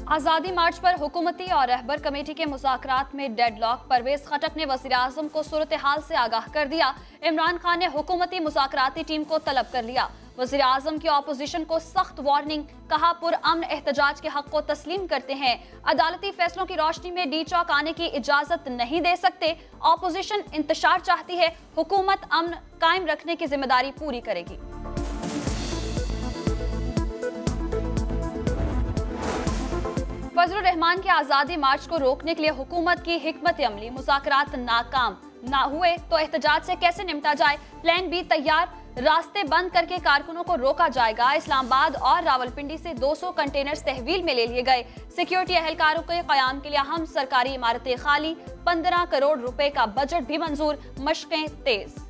आज़ादी मार्च पर हुकूमती और रहबर कमेटी के मुज़ाकरात में डेडलॉक। परवेज खटक ने वज़ीर-ए-आज़म को सूरत हाल से आगाह कर दिया। इमरान खान ने हुकूमती मुज़ाकराती टीम को तलब कर लिया। वज़ीर-ए-आज़म की ऑपोजिशन को सख्त वार्निंग, कहा पुरअमन एहतजाज के हक को तस्लीम करते हैं। अदालती फैसलों की रोशनी में डी चौक आने की इजाजत नहीं दे सकते। ऑपोजिशन इंतशार चाहती है, हुकूमत अमन कायम रखने की जिम्मेदारी पूरी करेगी। फजलुर रहमान के आज़ादी मार्च को रोकने के लिए हुकूमत की हिकमत अमली, मुज़ाकरात नाकाम ना हुए तो एहतजाज से कैसे निपटा जाए, प्लान बी तैयार। रास्ते बंद करके कारकुनों को रोका जाएगा। इस्लामाबाद और रावलपिंडी से 200 कंटेनर्स तहवील में ले लिए गए। सिक्योरिटी एहलकारों के क़याम के लिए अहम सरकारी इमारतें खाली। 15 करोड़ रुपए का बजट भी मंजूर। मशक़ें तेज।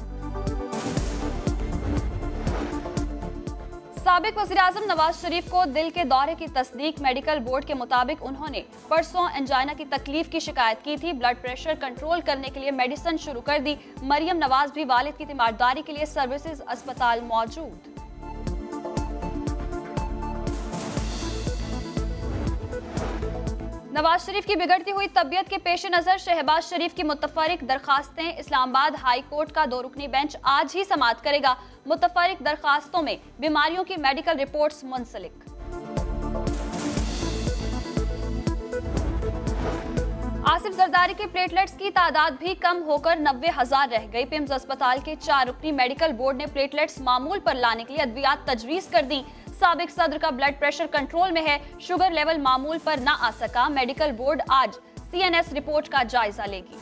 साबिक वज़ीर-ए-आज़म नवाज शरीफ को दिल के दौरे की तस्दीक। मेडिकल बोर्ड के मुताबिक उन्होंने परसों एंजाइना की तकलीफ की शिकायत की थी। ब्लड प्रेशर कंट्रोल करने के लिए मेडिसिन शुरू कर दी। मरियम नवाज भी वालिद की तीमारदारी के लिए सर्विसेज अस्पताल मौजूद। नवाज शरीफ की बिगड़ती हुई तबीयत के पेश नजर शहबाज शरीफ की मुतफरिक दरखास्तें। इस्लामाबाद हाई कोर्ट का 2 रुकनी बेंच आज ही समाअत करेगा। मुतफरिक दरखास्तों में बीमारियों की मेडिकल रिपोर्ट्स मुंसलिक। आसिफ जरदारी के प्लेटलेट्स की तादाद भी कम होकर 90,000 रह गई। पिम्स अस्पताल के 4 रुकनी मेडिकल बोर्ड ने प्लेटलेट्स मामूल पर लाने के लिए अद्वियात तजवीज कर दी। साबिक सदर का ब्लड प्रेशर कंट्रोल में है, शुगर लेवल मामूल पर ना आ सका। मेडिकल बोर्ड आज CNS रिपोर्ट का जायजा लेगी।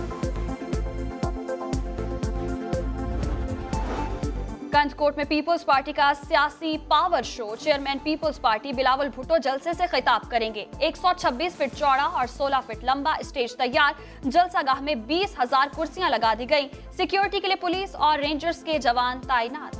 गंजकोट में पीपल्स पार्टी का सियासी power show. Chairman Peoples Party Bilawal Bhutto जलसे से खिताब करेंगे। 126 फीट चौड़ा और 16 फीट लंबा स्टेज तैयार। जलसागाह में 20,000 कुर्सियां लगा दी गई। सिक्योरिटी के लिए पुलिस और रेंजर्स के जवान तैनात।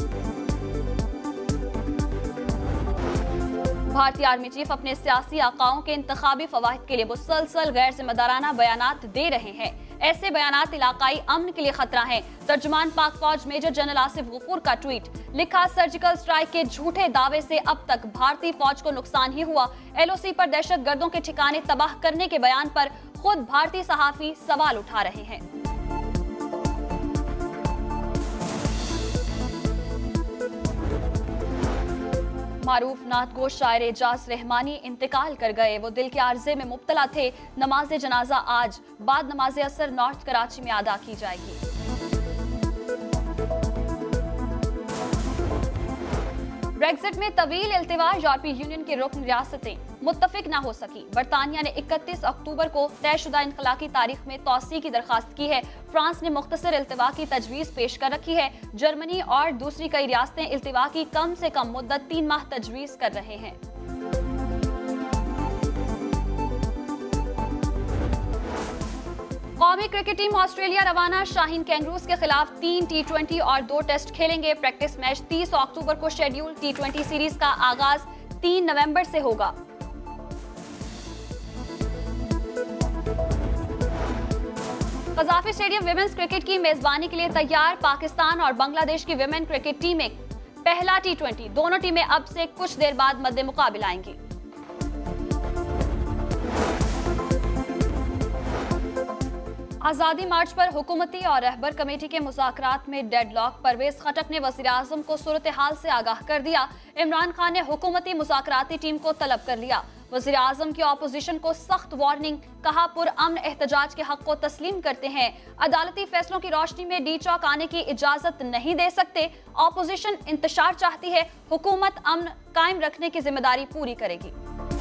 भारतीय आर्मी चीफ अपने सियासी आकाओं के इंतखाबी फवाहिद के लिए मुसलसल गैर जिम्मेदाराना बयानात दे रहे हैं। ऐसे बयानात इलाकाई अमन के लिए खतरा हैं। तर्जुमान पाक फौज मेजर जनरल आसिफ गफूर का ट्वीट, लिखा सर्जिकल स्ट्राइक के झूठे दावे से अब तक भारतीय फौज को नुकसान ही हुआ। LOC पर दहशत गर्दों के ठिकाने तबाह करने के बयान पर खुद भारतीय सहाफी सवाल उठा रहे हैं। मारूफ नातगोश शायर एजाज रहमानी इंतकाल कर गए। वो दिल के आर्जे में मुब्तला थे। नमाज जनाजा आज बाद नमाज असर नॉर्थ कराची में अदा की जाएगी। ब्रेक्जिट में तवील इल्तिवा। यूरोपीय यूनियन की रुकन रियासतें मुत्तफिक न हो सकी। बरतानिया ने 31 अक्टूबर को तयशुदा इनकला की तारीख में तौसी की दरखास्त की है। फ्रांस ने मुख्तसर इल्तिवा की तजवीज पेश कर रखी है। जर्मनी और दूसरी कई रियासतें इल्तिवा की कम से कम मुद्दत 3 माह तजवीज कर रहे हैं। कौमी क्रिकेट टीम ऑस्ट्रेलिया रवाना। शाहीन कैंगरूज के खिलाफ 3 T20 और 2 टेस्ट खेलेंगे। प्रैक्टिस मैच 30 अक्टूबर को शेड्यूल। T20 सीरीज का आगाज 3 नवंबर से होगा। कज़ाफी स्टेडियम विमेंस क्रिकेट की मेजबानी के लिए तैयार। पाकिस्तान और बांग्लादेश की विमेन क्रिकेट टीमें पहला T20। दोनों टीमें अब से कुछ देर बाद मद्दे मुकाबिल आएंगी। आज़ादी मार्च पर हुकूमती और रहबर कमेटी के मुज़ाकरात में डेडलॉक। परवेज खटक ने वज़ीर-ए-आज़म को सूरत हाल से आगाह कर दिया। इमरान खान ने हुकूमती मुज़ाकराती टीम को तलब कर लिया। वज़ीर-ए-आज़म की ऑपोजिशन को सख्त वार्निंग, कहा पुरअमन एहतजाज के हक को तस्लीम करते हैं। अदालती फैसलों की रोशनी में डी चौक आने की इजाजत नहीं दे सकते। ऑपोजिशन इंतशार चाहती है, हुकूमत अमन कायम रखने की जिम्मेदारी पूरी करेगी।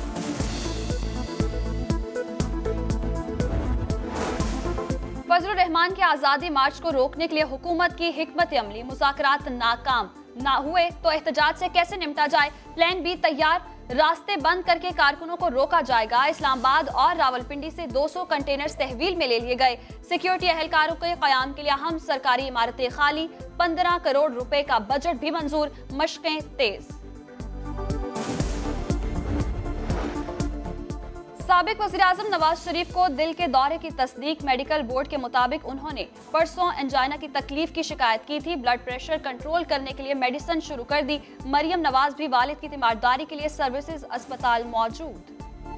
फजलुर रहमान के आज़ादी मार्च को रोकने के लिए हुकूमत की हिकमत अमली, मुज़ाकरात नाकाम ना हुए तो एहतजाज से कैसे निपटा जाए, प्लान बी तैयार। रास्ते बंद करके कारकुनों को रोका जाएगा। इस्लामाबाद और रावलपिंडी से 200 कंटेनर्स तहवील में ले लिए गए। सिक्योरिटी एहलकारों के क़याम के लिए अहम सरकारी इमारतें खाली। 15 करोड़ रुपए का बजट भी मंजूर। मशक़ें तेज। साबिक वज़ीर-ए-आज़म नवाज शरीफ को दिल के दौरे की तस्दीक। मेडिकल बोर्ड के मुताबिक उन्होंने परसों एंजाइना की तकलीफ की शिकायत की थी। ब्लड प्रेशर कंट्रोल करने के लिए मेडिसिन शुरू कर दी। मरियम नवाज भी वालिद की तीमारदारी के लिए सर्विसेज अस्पताल मौजूद।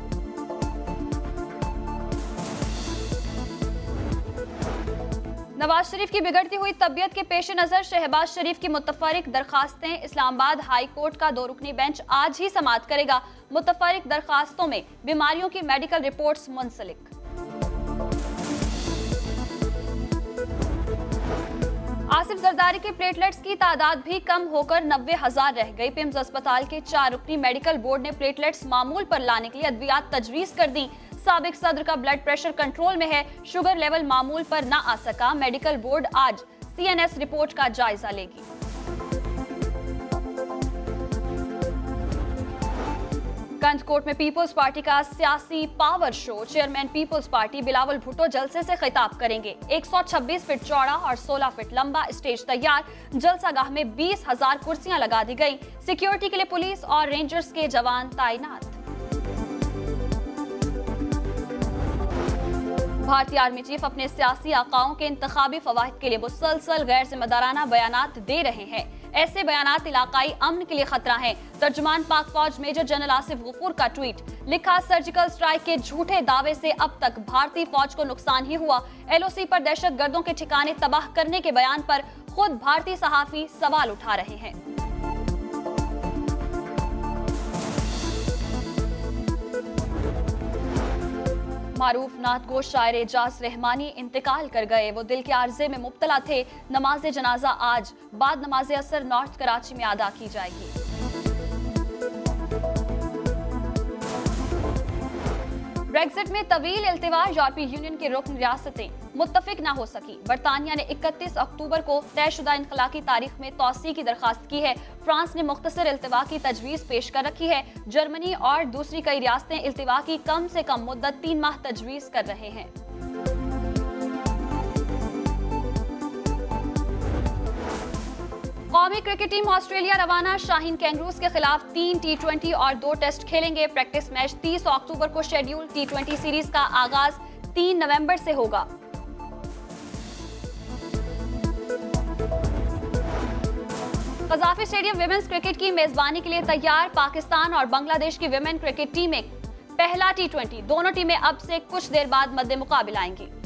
नवाज शरीफ की बिगड़ती हुई तबीयत के पेश नजर शहबाज शरीफ की मुतफरिक दरखास्तें। इस्लामाबाद हाई कोर्ट का 2 रुकनी बेंच आज ही समाअत करेगा। मुतफरिक दरखास्तों में बीमारियों की मेडिकल रिपोर्ट्स मुंसलिक। आसिफ जरदारी के प्लेटलेट्स की तादाद भी कम होकर 90,000 रह गई। पिम्स अस्पताल के 4 रुकनी मेडिकल बोर्ड ने प्लेटलेट्स मामूल पर लाने के लिए अद्वियात तजवीज कर दी। साबिक सदर का ब्लड प्रेशर कंट्रोल में है, शुगर लेवल मामूल पर न आ सका। मेडिकल बोर्ड आज CNS रिपोर्ट का जायजा लेगी। कंटकोट में पीपल्स पार्टी का सियासी power show. Chairman Peoples Party Bilawal Bhutto जलसे से खिताब करेंगे। 126 फीट चौड़ा और 16 फीट लंबा स्टेज तैयार। जलसागाह में 20,000 कुर्सियां लगा दी गई। सिक्योरिटी के लिए पुलिस और रेंजर्स के जवान तैनात। भारतीय आर्मी चीफ अपने सियासी आकाओं के इंतखाबी फवाहिद के लिए मुसलसल गैर जिम्मेदाराना बयानात दे रहे हैं। ऐसे बयानात इलाकाई अमन के लिए खतरा हैं। तर्जुमान पाक फौज मेजर जनरल आसिफ गफूर का ट्वीट। लिखा, सर्जिकल स्ट्राइक के झूठे दावे से अब तक भारतीय फौज को नुकसान ही हुआ। LOC पर दहशत गर्दों के ठिकाने तबाह करने के बयान पर खुद भारतीय सहाफी सवाल उठा रहे हैं। मारूफ नातगो शायर एजाज रहमानी इंतकाल कर गए। वो दिल के आर्जे में मुब्तला थे। नमाज जनाजा आज बाद नमाज असर नॉर्थ कराची में अदा की जाएगी। ब्रेक्जिट में तवील इल्तिवा। यूरोपीय यूनियन की रुकन रियासतें मुत्तफिक न हो सकी। बरतानिया ने 31 अक्टूबर को तयशुदा इनखला की तारीख में तौसी की दरखास्त की है। फ्रांस ने मुख्तसर इल्तिवा की तजवीज़ पेश कर रखी है। जर्मनी और दूसरी कई रियासतें इल्तिवा की कम से कम मुद्दत 3 माह तजवीज़ कर रहे हैं। कौमी क्रिकेट टीम ऑस्ट्रेलिया रवाना। शाहीन कैंगरूज के खिलाफ 3 T20 और 2 टेस्ट खेलेंगे। प्रैक्टिस मैच 30 अक्टूबर को शेड्यूल। T20 सीरीज का आगाज 3 नवंबर से होगा। कज़ाफी स्टेडियम विमेंस क्रिकेट की मेजबानी के लिए तैयार। पाकिस्तान और बांग्लादेश की विमेन क्रिकेट टीमें पहला T20। दोनों टीमें अब से कुछ देर बाद मद्दे मुकाबिल आएंगी।